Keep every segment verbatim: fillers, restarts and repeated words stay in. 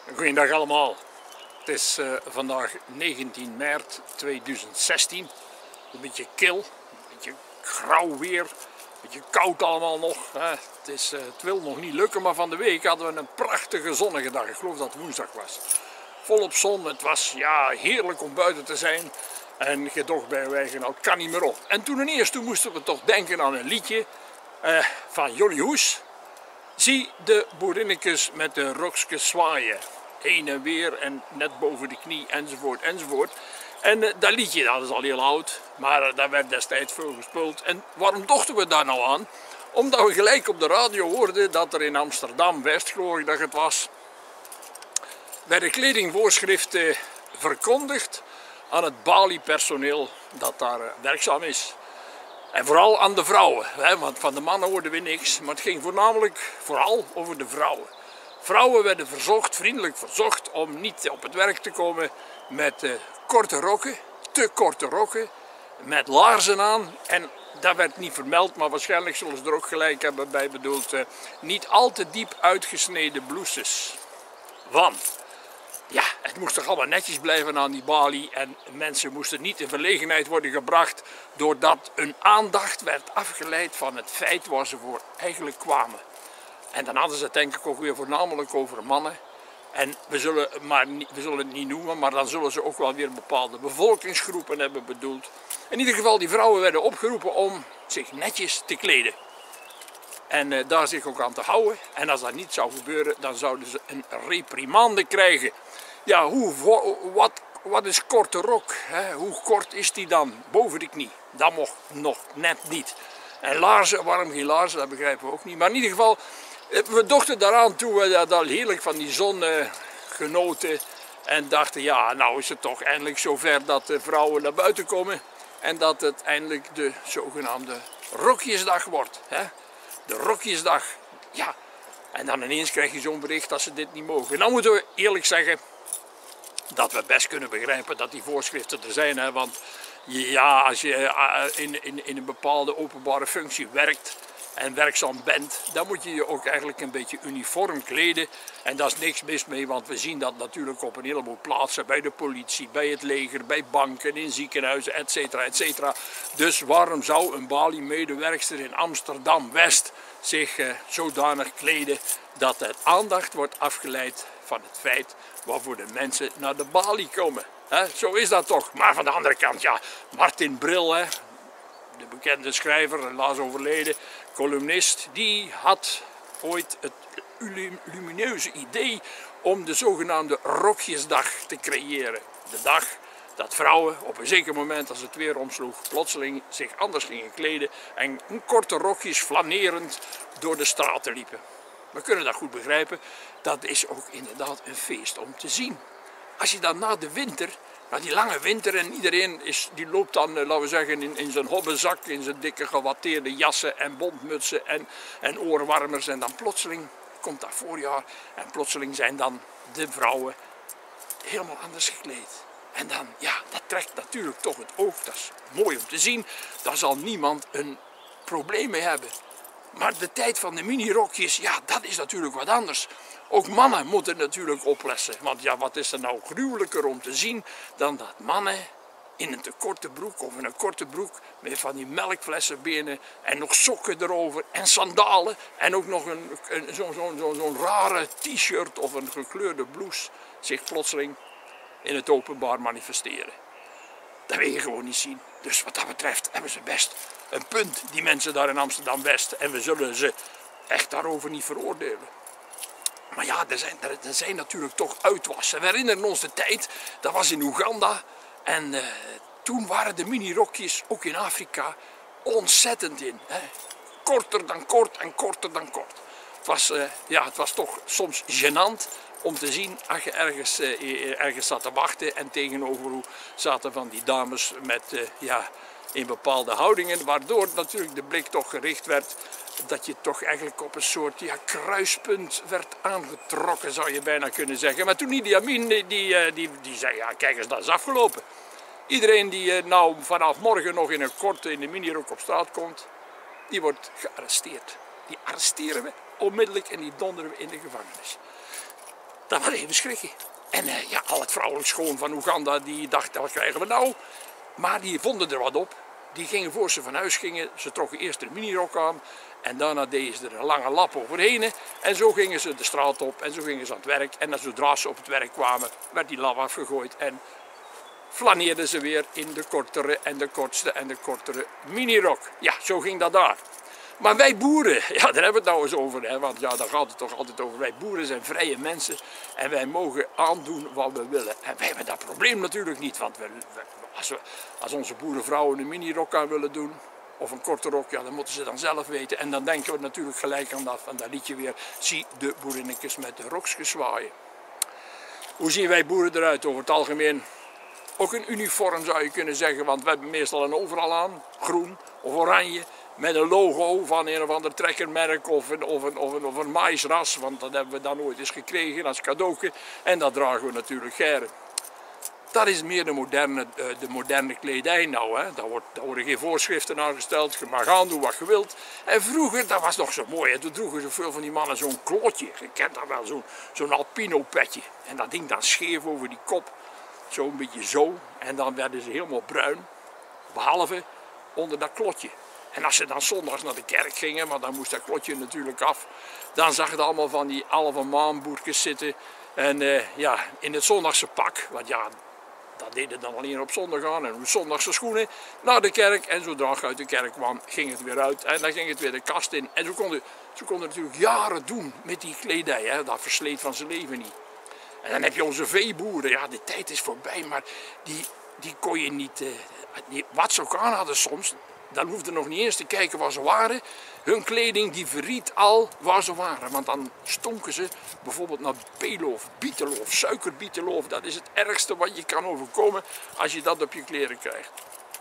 Goedendag allemaal. Het is uh, vandaag negentien maart tweeduizend zestien. Een beetje kil, een beetje grauw weer, een beetje koud allemaal nog. Hè. Het, is, uh, het wil nog niet lukken, maar van de week hadden we een prachtige zonnige dag. Ik geloof dat het woensdag was. Volop zon, het was ja, heerlijk om buiten te zijn. En gedocht bij wijgen, nou, het kan niet meer op. En toen ineens toen moesten we toch denken aan een liedje uh, van Johnny Hoes. Zie de boerinnekes met de rokskes zwaaien. Heen en weer en net boven de knie enzovoort enzovoort. En uh, dat liedje dat is al heel oud, maar uh, daar werd destijds veel gespeeld. En waarom dachten we daar nou aan? Omdat we gelijk op de radio hoorden dat er in Amsterdam-West, geloof ik dat het was, werden kledingvoorschriften verkondigd aan het Bali-personeel dat daar uh, werkzaam is. En vooral aan de vrouwen, hè, want van de mannen hoorden we niks, maar het ging voornamelijk vooral over de vrouwen. Vrouwen werden verzocht, vriendelijk verzocht, om niet op het werk te komen met uh, korte rokken, te korte rokken, met laarzen aan. En dat werd niet vermeld, maar waarschijnlijk zullen ze er ook gelijk hebben bij bedoeld, uh, niet al te diep uitgesneden blouses. Want ja, het moest toch allemaal netjes blijven aan die balie en mensen moesten niet in verlegenheid worden gebracht doordat hun aandacht werd afgeleid van het feit waar ze voor eigenlijk kwamen. En dan hadden ze het denk ik ook weer voornamelijk over mannen. En we zullen, maar niet, we zullen het niet noemen, maar dan zullen ze ook wel weer bepaalde bevolkingsgroepen hebben bedoeld. In ieder geval, die vrouwen werden opgeroepen om zich netjes te kleden. En uh, daar zich ook aan te houden. En als dat niet zou gebeuren, dan zouden ze een reprimande krijgen. Ja, hoe, wat, wat is korte rok? Hè? Hoe kort is die dan? Boven de knie. Dat mocht nog net niet. En laarzen, waarom geen laarzen? Dat begrijpen we ook niet. Maar in ieder geval, we dachten daaraan toen we dat al heerlijk van die zon uh, genoten. En dachten, ja, nou is het toch eindelijk zover dat de vrouwen naar buiten komen. En dat het eindelijk de zogenaamde rokjesdag wordt. Hè? De rokjesdag. Ja. En dan ineens krijg je zo'n bericht dat ze dit niet mogen. Nou moeten we eerlijk zeggen dat we best kunnen begrijpen dat die voorschriften er zijn. Hè? Want ja, als je in, in, in een bepaalde openbare functie werkt en werkzaam bent, dan moet je je ook eigenlijk een beetje uniform kleden. En daar is niks mis mee, want we zien dat natuurlijk op een heleboel plaatsen, bij de politie, bij het leger, bij banken, in ziekenhuizen, et cetera, et cetera. Dus waarom zou een Bali-medewerkster in Amsterdam-West zich uh, zodanig kleden dat er aandacht wordt afgeleid van het feit waarvoor de mensen naar de Bali komen? He, zo is dat toch. Maar van de andere kant, ja, Martin Bril, hè, de bekende schrijver, helaas overleden, columnist, die had ooit het lumineuze idee om de zogenaamde rokjesdag te creëren. De dag dat vrouwen op een zeker moment, als het weer omsloeg, plotseling zich anders gingen kleden en in korte rokjes flanerend door de straten liepen. We kunnen dat goed begrijpen, dat is ook inderdaad een feest om te zien. Als je dan na de winter, na die lange winter en iedereen is, die loopt dan, laten we zeggen, in, in zijn hobbenzak, in zijn dikke gewatteerde jassen en bontmutsen en, en oorwarmers en dan plotseling komt dat voorjaar en plotseling zijn dan de vrouwen helemaal anders gekleed. En dan, ja, dat trekt natuurlijk toch het oog, dat is mooi om te zien, daar zal niemand een probleem mee hebben. Maar de tijd van de minirokjes, ja, dat is natuurlijk wat anders. Ook mannen moeten natuurlijk opletten, want ja, wat is er nou gruwelijker om te zien dan dat mannen in een te korte broek of in een korte broek met van die melkflessenbenen en nog sokken erover en sandalen en ook nog een, een, zo'n zo, zo, zo rare t-shirt of een gekleurde blouse zich plotseling in het openbaar manifesteren. Dat wil je gewoon niet zien. Dus wat dat betreft hebben ze best een punt, die mensen daar in Amsterdam-West, en we zullen ze echt daarover niet veroordelen. Maar ja, er zijn, er, er zijn natuurlijk toch uitwassen. We herinneren ons de tijd, dat was in Oeganda. En uh, toen waren de minirokjes, ook in Afrika, ontzettend in. Hè. Korter dan kort en korter dan kort. Het was, uh, ja, het was toch soms gênant om te zien als je ergens, uh, ergens zat te wachten. En tegenover hoe zaten van die dames met, uh, ja, in bepaalde houdingen. Waardoor natuurlijk de blik toch gericht werd dat je toch eigenlijk op een soort ja, kruispunt werd aangetrokken, zou je bijna kunnen zeggen. Maar toen Idi Amin, die, die, die, die zei, ja kijk eens, dat is afgelopen. Iedereen die nou vanaf morgen nog in een korte, in de minirok op straat komt, die wordt gearresteerd. Die arresteren we onmiddellijk en die donderen we in de gevangenis. Dat was even schrikken. En uh, ja, al het vrouwelijk schoon van Oeganda, die dachten, wat krijgen we nou? Maar die vonden er wat op. Die gingen voor ze van huis gingen, ze trokken eerst een minirok aan en daarna deden ze er een lange lap overheen. En zo gingen ze de straat op en zo gingen ze aan het werk. En dan zodra ze op het werk kwamen, werd die lap afgegooid en flaneerden ze weer in de kortere en de kortste en de kortere minirok. Ja, zo ging dat daar. Maar wij boeren, ja, daar hebben we het nou eens over, hè, want ja, daar gaat het toch altijd over. Wij boeren zijn vrije mensen en wij mogen aandoen wat we willen. En wij hebben dat probleem natuurlijk niet, want we, als, we, als onze boerenvrouwen een minirok aan willen doen, of een korte rok, ja, dan moeten ze dan zelf weten. En dan denken we natuurlijk gelijk aan dat, aan dat liedje weer, zie de boerinnetjes met de rokjes zwaaien. Hoe zien wij boeren eruit over het algemeen? Ook een uniform zou je kunnen zeggen, want we hebben meestal een overal aan, groen of oranje, met een logo van een of ander trekkermerk of een, of een, of een, of een maïsras, want dat hebben we dan ooit eens gekregen als cadeautje en dat dragen we natuurlijk geren. Dat is meer de moderne, de moderne kledij nou, hè. Daar, wordt, daar worden geen voorschriften aangesteld, je mag aandoen wat je wilt. En vroeger, dat was nog zo mooi, hè. Toen droegen zoveel van die mannen zo'n klotje, je kent dat wel, zo'n zo'n alpino petje. En dat hing dan scheef over die kop, zo'n beetje zo, en dan werden ze helemaal bruin, behalve onder dat klotje. En als ze dan zondags naar de kerk gingen, maar dan moest dat klotje natuurlijk af, dan zag je allemaal van die halve maanboertjes zitten. En uh, ja, in het zondagse pak, want ja, dat deden dan alleen op zondag aan. En zondagse schoenen naar de kerk. En zodra je uit de kerk kwam, ging het weer uit. En dan ging het weer de kast in. En ze konden, ze konden natuurlijk jaren doen met die kledij. Hè. Dat versleet van zijn leven niet. En dan heb je onze veeboeren. Ja, de tijd is voorbij, maar die, die kon je niet... Uh, die, wat ze ook aan hadden soms... Dan hoefde nog niet eens te kijken waar ze waren. Hun kleding die verried al waar ze waren. Want dan stonken ze bijvoorbeeld naar beeloof, bieteloof, suikerbieteloof. Dat is het ergste wat je kan overkomen als je dat op je kleren krijgt.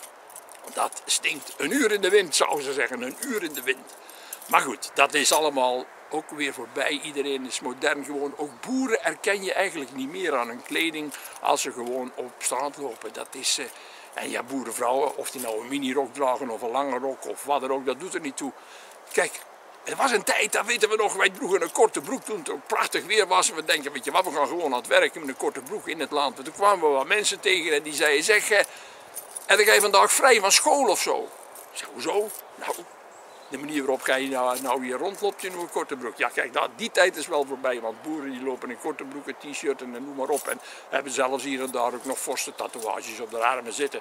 Dat stinkt. Een uur in de wind, zouden ze zeggen. Een uur in de wind. Maar goed, dat is allemaal ook weer voorbij. Iedereen is modern gewoon. Ook boeren herken je eigenlijk niet meer aan hun kleding als ze gewoon op straat lopen. Dat is... Uh, En ja, boerenvrouwen, of die nou een minirok dragen of een lange rok of wat dan ook, dat doet er niet toe. Kijk, er was een tijd, dat weten we nog, wij droegen een korte broek toen het ook prachtig weer was. We denken, weet je wat, we gaan gewoon aan het werken met een korte broek in het land. En toen kwamen we wat mensen tegen en die zeiden, zeg, heb jij vandaag vrij van school of zo? Ik zeg, hoezo? Nou, de manier waarop jij nou, nou hier rondloopt in een korte broek. Ja, kijk, dat, die tijd is wel voorbij, want boeren die lopen in korte broeken, t-shirt en noem maar op. En hebben zelfs hier en daar ook nog forse tatoeages op de armen zitten.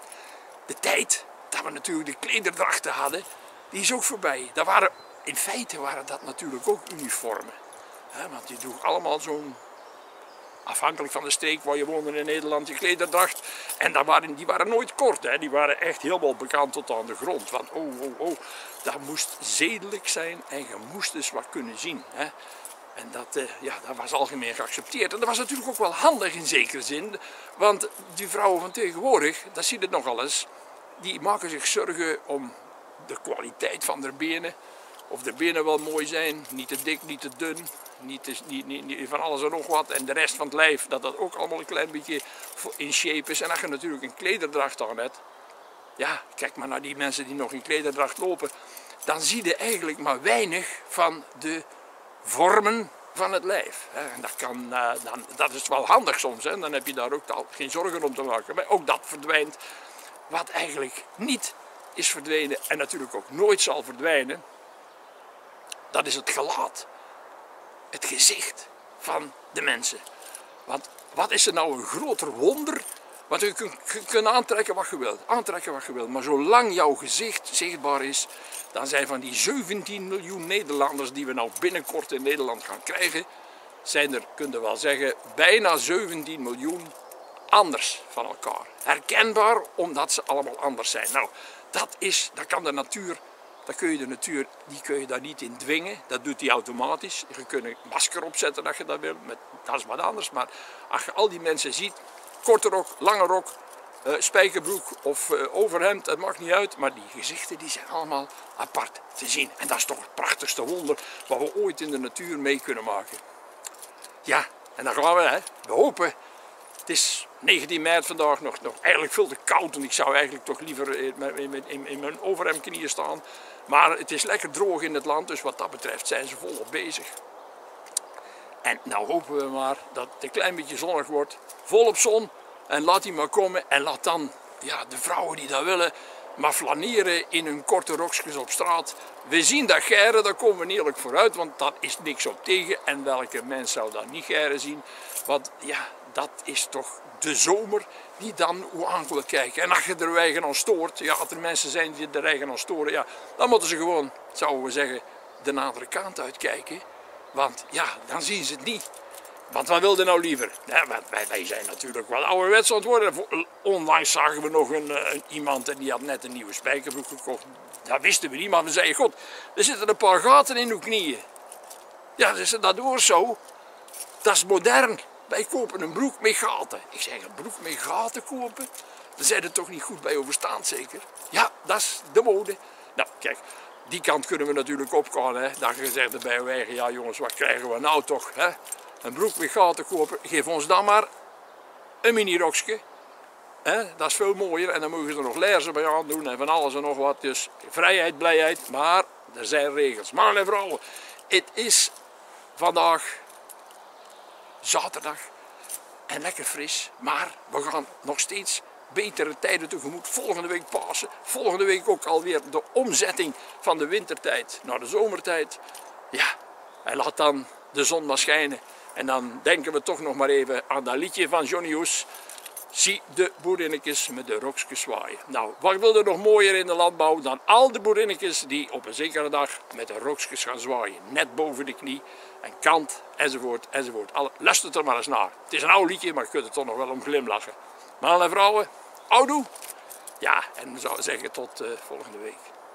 De tijd dat we natuurlijk de klederdrachten hadden, die is ook voorbij. Dat waren, in feite waren dat natuurlijk ook uniformen. He, want die droeg allemaal zo'n, afhankelijk van de streek waar je woonde in Nederland, die klederdracht. En dat waren, die waren nooit kort, hè. Die waren echt helemaal bekant tot aan de grond. Want oh, oh, oh, dat moest zedelijk zijn en je moest eens wat kunnen zien. Hè. En dat, uh, ja, dat was algemeen geaccepteerd. En dat was natuurlijk ook wel handig in zekere zin. Want die vrouwen van tegenwoordig, dat zie je nogal eens, die maken zich zorgen om de kwaliteit van de benen. Of de benen wel mooi zijn, niet te dik, niet te dun, niet, te, niet, niet, niet van alles en nog wat. En de rest van het lijf, dat dat ook allemaal een klein beetje in shape is. En als je natuurlijk een klederdracht aan hebt, ja, kijk maar naar die mensen die nog in klederdracht lopen, dan zie je eigenlijk maar weinig van de vormen van het lijf. En dat, kan, dan, dat is wel handig soms, hè? Dan heb je daar ook al geen zorgen om te maken. Maar ook dat verdwijnt, wat eigenlijk niet is verdwenen en natuurlijk ook nooit zal verdwijnen. Dat is het gelaat, het gezicht van de mensen. Want wat is er nou een groter wonder? Want je kunt, je kunt aantrekken wat je wilt, aantrekken wat je wilt. Maar zolang jouw gezicht zichtbaar is, dan zijn van die zeventien miljoen Nederlanders die we nou binnenkort in Nederland gaan krijgen, zijn er, kun je wel zeggen, bijna zeventien miljoen anders van elkaar. Herkenbaar, omdat ze allemaal anders zijn. Nou, dat is, dat kan de natuur, dat kun je de natuur, die kun je daar niet in dwingen. Dat doet die automatisch. Je kunt een masker opzetten als je dat wil, met, dat is wat anders. Maar als je al die mensen ziet, korte rok, lange rok, uh, spijkerbroek of uh, overhemd, het maakt niet uit. Maar die gezichten die zijn allemaal apart te zien. En dat is toch het prachtigste wonder wat we ooit in de natuur mee kunnen maken. Ja, en dan gaan we, hè. We hopen. Het is negentien maart vandaag nog, nog eigenlijk veel te koud. En ik zou eigenlijk toch liever in, in, in, in mijn overhemdknieën staan. Maar het is lekker droog in het land, dus wat dat betreft zijn ze volop bezig. En nou hopen we maar dat het een klein beetje zonnig wordt. Volop zon. En laat die maar komen. En laat dan ja, de vrouwen die dat willen maar flaneren in hun korte rokjes op straat. We zien dat geiren, daar komen we niet eerlijk vooruit. Want daar is niks op tegen. En welke mens zou dat niet geiren zien? Want ja, dat is toch de zomer die dan hoe aan wil kijken. En als je er eigen aan stoort, ja, als er mensen zijn die er eigen aan storen, ja, dan moeten ze gewoon, zouden we zeggen, de andere kant uitkijken. Want ja, dan zien ze het niet. Want wat wilde nou liever? Ja, wij, wij zijn natuurlijk wel ouderwets aan het worden. Onlangs zagen we nog een, een, iemand en die had net een nieuwe spijkerbroek gekocht. Dat wisten we niet, maar we zeiden, god, er zitten een paar gaten in uw knieën. Ja, dus dat hoort zo. Dat is modern. Wij kopen een broek met gaten. Ik zeg, een broek met gaten kopen? Daar zijn er toch niet goed bij overstaan, zeker? Ja, dat is de mode. Nou, kijk, die kant kunnen we natuurlijk opgaan. Hè? Dat je zegt erbij je eigen, ja jongens, wat krijgen we nou toch? Hè? Een broek met gaten kopen, geef ons dan maar een mini-rokje. Dat is veel mooier en dan mogen ze er nog lerzen bij aandoen en van alles en nog wat. Dus vrijheid, blijheid, maar er zijn regels. Mannen en vrouwen, het is vandaag zaterdag en lekker fris, maar we gaan nog steeds betere tijden tegemoet. Volgende week Pasen, volgende week ook alweer de omzetting van de wintertijd naar de zomertijd. Ja, en laat dan de zon maar schijnen. En dan denken we toch nog maar even aan dat liedje van Johnny Hoes. Zie de boerinnetjes met de rokjes zwaaien. Nou, wat wil er nog mooier in de landbouw dan al de boerinnetjes die op een zekere dag met de rokjes gaan zwaaien. Net boven de knie en kant enzovoort enzovoort. Luister er maar eens naar. Het is een oud liedje, maar je kunt er toch nog wel om glimlachen. Mannen en vrouwen, houdoe. Ja, en we zouden zeggen tot uh, volgende week.